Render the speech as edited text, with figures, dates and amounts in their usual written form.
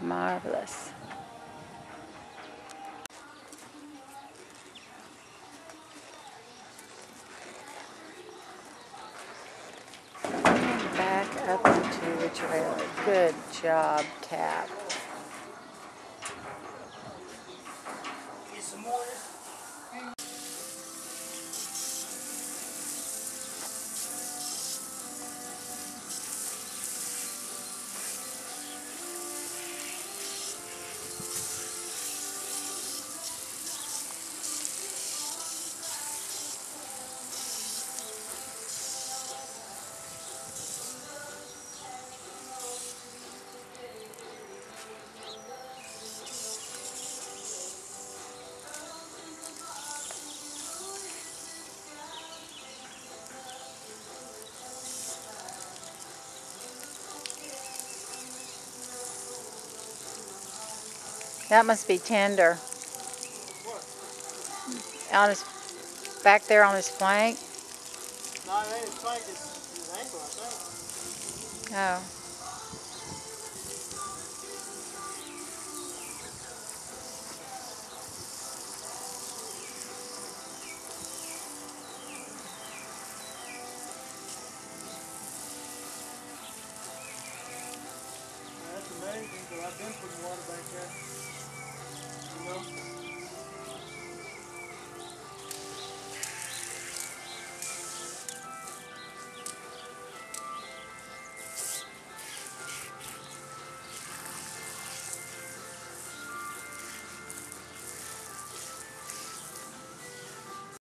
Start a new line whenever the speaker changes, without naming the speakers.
Marvelous. Back up into the trailer. Good job, Cap.
Get some more.
That must be tender.
What?
On his back there on his flank.
No, it ain't his flank, it's his ankle, I think.
Oh.
That's amazing, because I've been putting water back there.